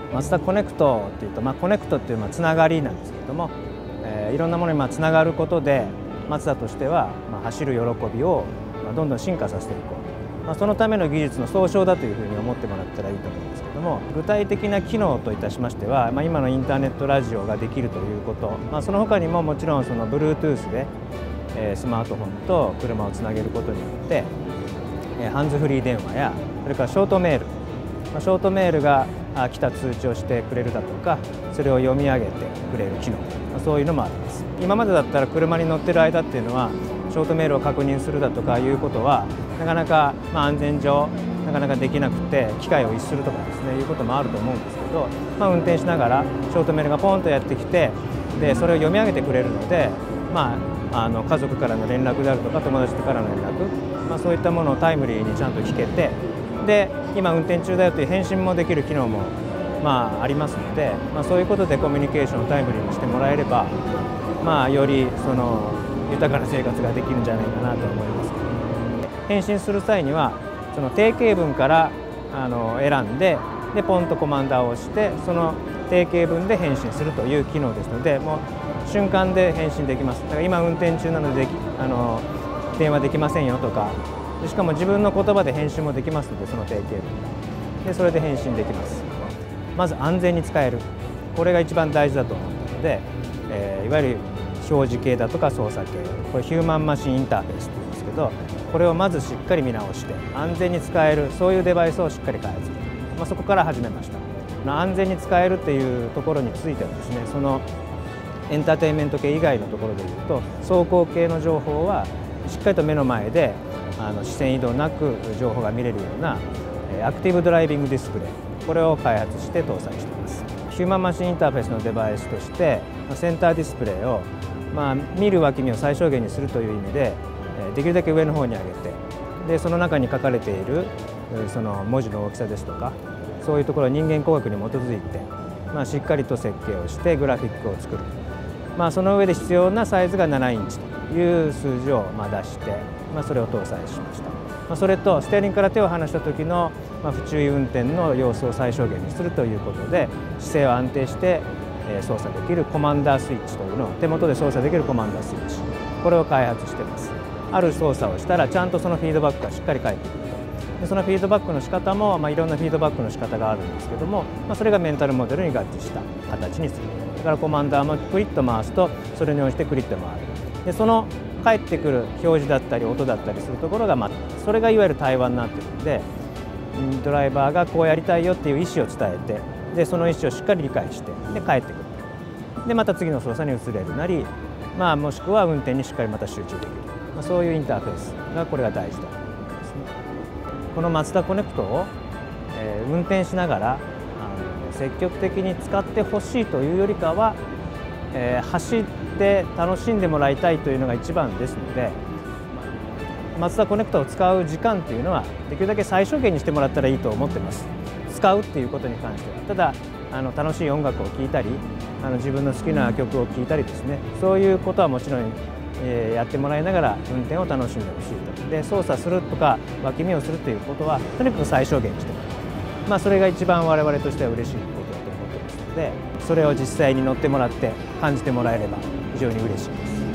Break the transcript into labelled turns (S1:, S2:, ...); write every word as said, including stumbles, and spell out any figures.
S1: マツダコネクトっていうと、まあ、コネクトっていうのはつながりなんですけれども、えー、いろんなものにまあつながることでマツダとしては、まあ、走る喜びをどんどん進化させていこう、まあ、そのための技術の総称だというふうに思ってもらったらいいと思うんですけども、具体的な機能といたしましては、まあ、今のインターネットラジオができるということ、まあ、その他にももちろんその Bluetooth で、えー、スマートフォンと車をつなげることによって、えー、ハンズフリー電話やそれからショートメール、まあ、ショートメールが来た通知をしてくれるだとか、それを読み上げてくれる機能、そういうのもあります。今までだったら車に乗ってる間っていうのはショートメールを確認するだとかいうことはなかなか、まあ、安全上なかなかできなくて機械を逸するとかですねいうこともあると思うんですけど、まあ、運転しながらショートメールがポンとやってきて、でそれを読み上げてくれるので、まあ、あの家族からの連絡であるとか友達からの連絡、まあ、そういったものをタイムリーにちゃんと聞けて、で今運転中だよという返信もできる機能もまあありますので、まあ、そういうことでコミュニケーションをタイムリーにしてもらえれば、まあ、よりその豊かな生活ができるんじゃないかなと思います。返信する際にはその定型文からあの選んで、でポンとコマンダーを押してその定型文で返信するという機能ですので、もう瞬間で返信できます。だから今運転中なのであの電話できませんよとか、しかも自分の言葉で返信もできますので、その定型文でそれで返信できます。まず安全に使える、これが一番大事だと思ったので、えー、いわゆる表示系だとか操作系、これヒューマンマシンインターフェースっていうんですけど、これをまずしっかり見直して安全に使える、そういうデバイスをしっかり開発する、まあ、そこから始めました。安全に使えるっていうところについてはですね、そのエンターテインメント系以外のところでいうと、走行系の情報はしっかりと目の前であの視線移動なく情報が見れるようなアクティブドライビングディスプレイ、これを開発して搭載しています。ヒューマンマシンインターフェースのデバイスとしてセンターディスプレイを、まあ、見る脇見を最小限にするという意味でできるだけ上の方に上げて、でその中に書かれているその文字の大きさですとか、そういうところを人間工学に基づいて、まあ、しっかりと設計をしてグラフィックを作る、まあ、その上で必要なサイズがななインチという数字をまあ出して、まあ、それを搭載しました。まあ、それとステアリングから手を離した時のまあ不注意運転の様子を最小限にするということで、姿勢を安定して操作できるコマンダースイッチというのを、手元で操作できるコマンダースイッチ、これを開発しています。ある操作をしたらちゃんとそのフィードバックがしっかり返ってくると。でそのフィードバックの仕方も、まあ、いろんなフィードバックの仕方があるんですけども、まあ、それがメンタルモデルに合致した形にする。だからコマンダーもクリッと回すとそれに応じてクリッと回る。でその返ってくる表示だったり音だったりするところが、まあ、それがいわゆる対話になっているので、ドライバーがこうやりたいよっていう意思を伝えて、でその意思をしっかり理解してで帰ってくる。でまた次の操作に移れるなり、まあ、もしくは運転にしっかりまた集中できる、まあ、そういうインターフェースがこれが大事だと思いますね。このマツダコネクトを、えー、運転しながらあの積極的に使ってほしいというよりかは、えー、走って楽しんでもらいたいというのが一番ですので、マツダコネクトを使う時間っていうのはできるだけ最小限にしてもらったらいいと思ってます。使うっていうことに関しては、ただあの楽しい音楽を聴いたり、あの自分の好きな曲を聴いたりですね、そういうことはもちろん、えー、やってもらいながら運転を楽しんでほしいと。で操作するとか脇見をするということはとにかく最小限にしてもらう、まあ、それが一番我々としては嬉しいことだと思ってますので、それを実際に乗ってもらって感じてもらえれば非常に嬉しいです。